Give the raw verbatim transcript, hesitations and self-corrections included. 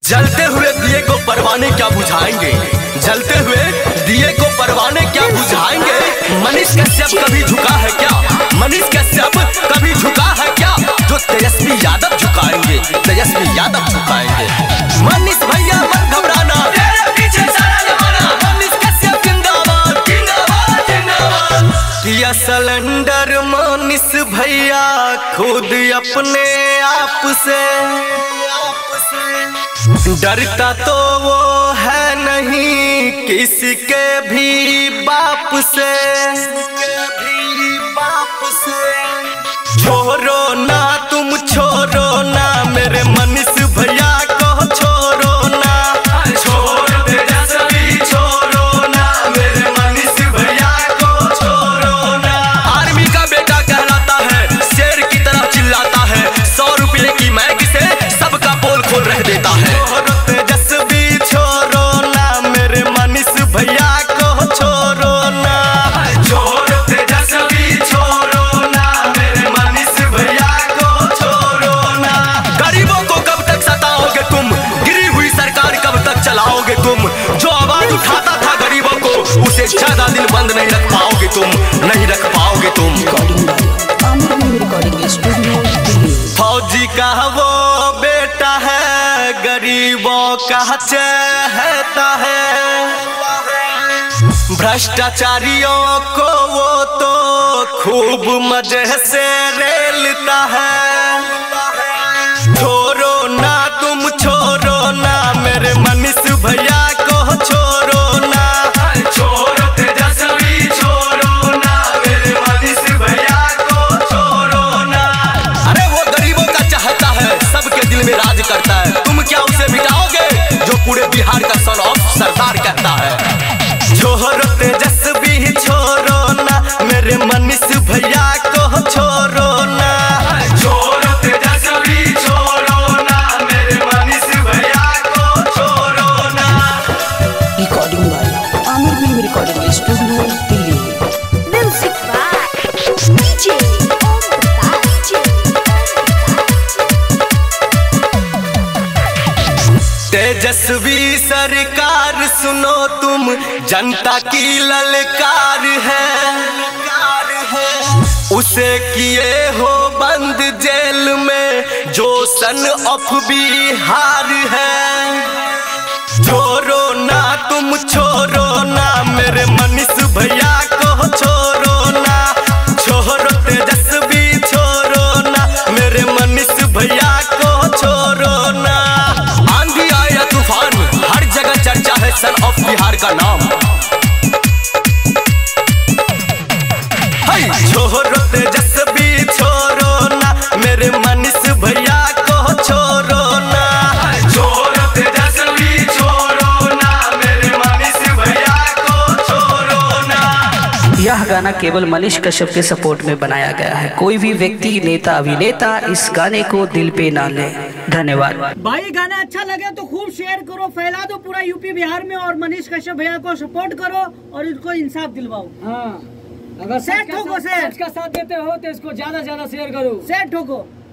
जलते हुए दिए को परवाने क्या बुझाएंगे, जलते हुए दिए को परवाने क्या बुझाएंगे। मनीष कश्यप कभी झुका है क्या, मनीष कश्यप कभी झुका है क्या, जो तेजस्वी यादव झुकाएंगे, तेजस्वी यादव झुकाएंगे। मनीष भैया मत घबराना, तेरे पीछे सारा जमाना, मनीष कश्यप जिंदाबाद जिंदाबाद जिंदाबाद। किया सिलेंडर मनीष भैया खुद अपने आप से, डरता तो वो है नहीं किसी के भी बाप से, छोड़ो ना तुम छोड़ो ना मेरे मनीष भैया को छोड़ो ना, छोड़ तेजस्वी छोड़ो ना मेरे मनीष भैया को छोड़ो ना। आर्मी का बेटा कहलाता है, शेर की तरह चिल्लाता है, सौ रुपये की मैगी से सबका पोल खोल रख देता है। तेजस्वी छोड़ो ना मेरे मनीष भैया को छोड़ो ना, छोड़ तेजस्वी छोड़ो ना मेरे मनीष भैया को छोड़ो ना। गरीबों को कब तक सताओगे तुम, गिरी हुई सरकार कब तक चलाओगे तुम, जो आवाज उठाता था गरीबों को उसे ज्यादा दिन बंद नहीं रख पाओगे तुम, नहीं रख पाओगे तुम। फौजी का वो बेटा है, गरीबों का चहेता है, भ्रष्टाचारियों को वो तो खूब मजे से रेलता है। छोड़ो ना तुम छोड़ो ना मेरे मनीष भैया को छोड़ो ना, छोड़ तेजस्वी छोड़ो ना मेरे मनीष भैया को छोड़ो ना। अरे वो गरीबों का चाहता है, सबके दिल में राज करता है, तुम क्या उसे मिटाओगे जो पूरे बिहार का सन ऑफ सरदार कहता है। छोड़ो तेजस्वी छोड़ो ना मेरे मनीष भैया को छोड़ो ना, छोड़ो तेजस्वी छोड़ो ना मेरे मनीष भैया को छोड़ो ना। Recording by Aamir film recording studio Delhi. Music by DJ Om Prakash. Tejashwi सरकार सुनो तुम, जनता की ललकार है, उसे किए हो बंद जेल में जो सन ऑफ बिहार है। छोड़ो ना तुम छोड़ो ना मेरे मनीष भैया को छोड़ो ना, छोड़ो तेजस्वी छोड़ो ना मेरे मनीष भैया को छोड़ो ना। आंधी आया तूफान हर जगह चर्चा है सन ऑफ बिहार का नाम। छोड़ो तेजस्वी छोड़ो ना मेरे मनीष भैया को छोड़ो ना, छोड़ो तेजस्वी छोड़ो ना मेरे मनीष भैया को छोड़ो ना। यह गाना केवल मनीष कश्यप के सपोर्ट में बनाया गया है, कोई भी व्यक्ति नेता अभिनेता इस गाने को दिल पे ना ले। धन्यवाद भाई। गाना अच्छा लगे तो खूब शेयर करो, फैला दो पूरा यूपी बिहार में, और मनीष कश्यप भैया को सपोर्ट करो और इनको इंसाफ दिलवाओ। हाँ, अगर सेट ठोको, सेट का साथ देते हो तो इसको ज्यादा ज्यादा शेयर करो, सेट ठोको।